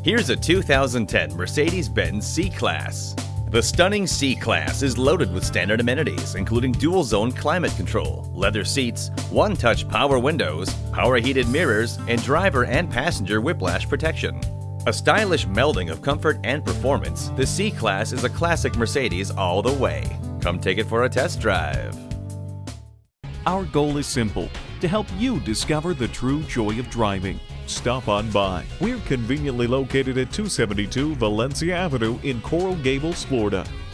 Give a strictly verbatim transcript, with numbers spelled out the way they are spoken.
Here's a two thousand ten Mercedes-Benz C-Class. The stunning C-Class is loaded with standard amenities, including dual-zone climate control, leather seats, one-touch power windows, power heated mirrors, and driver and passenger whiplash protection. A stylish melding of comfort and performance, the C-Class is a classic Mercedes all the way. Come take it for a test drive. Our goal is simple: to help you discover the true joy of driving. Stop on by. We're conveniently located at two seventy-two Valencia Avenue in Coral Gables, Florida.